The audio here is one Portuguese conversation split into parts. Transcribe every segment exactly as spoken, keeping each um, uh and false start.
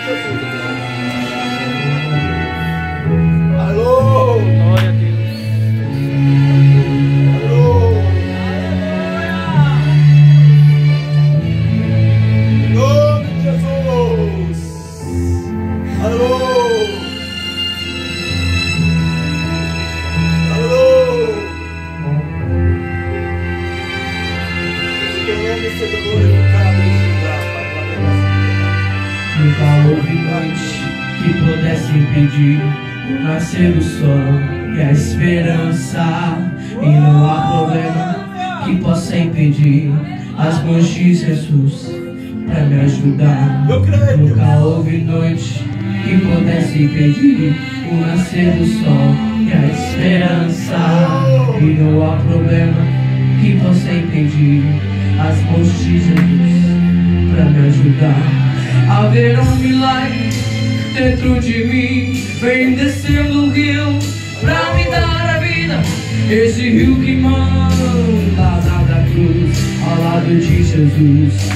impedir o nascer do sol e a esperança, e não há problema que possa impedir as mãos de Jesus pra me ajudar. Nunca houve noite que pudesse impedir o nascer do sol e a esperança, e não há problema que possa impedir as mãos de Jesus pra me ajudar. Haverá um milagre dentro de mim, vem descendo o rio pra me dar a vida. Esse rio que manda lá da cruz, ao lado de Jesus.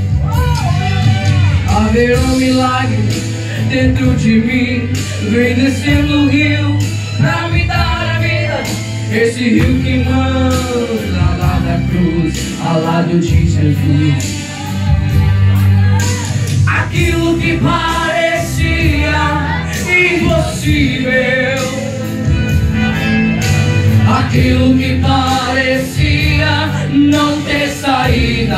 Haverá um milagre dentro de mim, vem descendo o rio pra me dar a vida. Esse rio que manda lá da cruz, ao lado de Jesus. Aquilo que parecia impossível, aquilo que parecia não ter saída,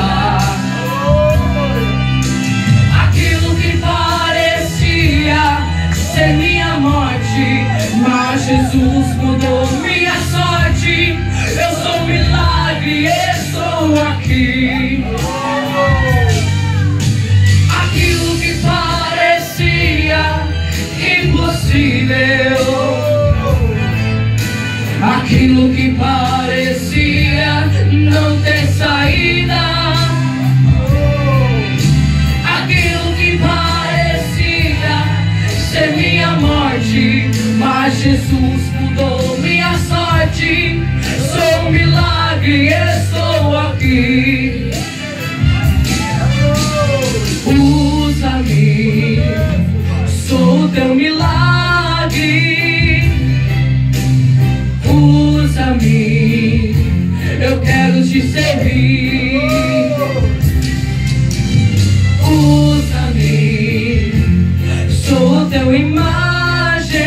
aquilo que parecia ser minha morte, mas Jesus mudou minha sorte. Eu sou um milagre, estou aqui. Aquilo que parecia impossível, aquilo que parecia não ter saída, aquilo que parecia ser minha morte, mas Jesus mudou minha sorte. Sou um milagre, estou aqui. Usa-me, sou teu milagre. Usa-me, eu quero te servir. Usa-me, sou teu imagem.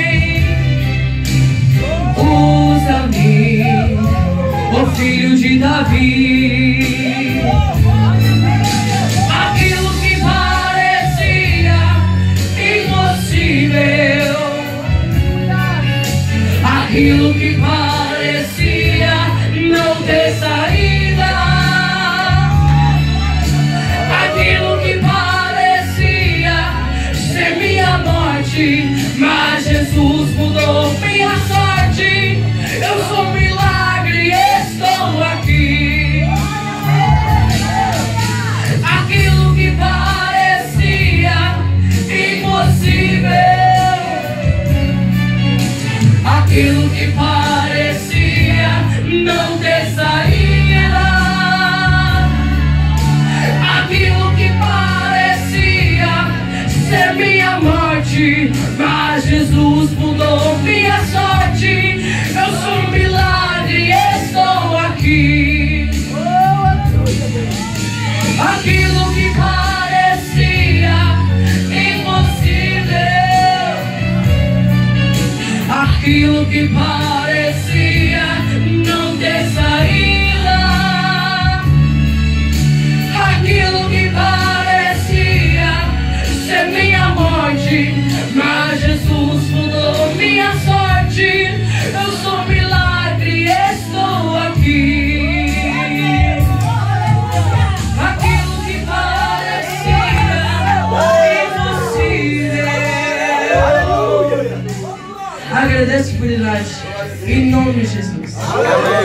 Usa-me, ó filho de Davi. Aquilo que parecia impossível, aquilo que parecia não ter saída, aquilo que parecia ser minha morte, mas Jesus mudou minha sorte. Eu sou um milagre, estou aqui. Aquilo que parecia impossível, aquilo que parecia não ter saída, aquilo que parecia ser minha morte, mas Jesus mudou minha sorte. Eu sou um milagre, estou aqui. Aquilo que parecia impossível, aquilo que parecia não ter saída, aquilo que parecia ser minha morte, mas Jesus mudou minha sorte. Eu sou um milagre, estou aqui. Aquilo que parecia impossível. Agradeço por idade, em nome de Jesus.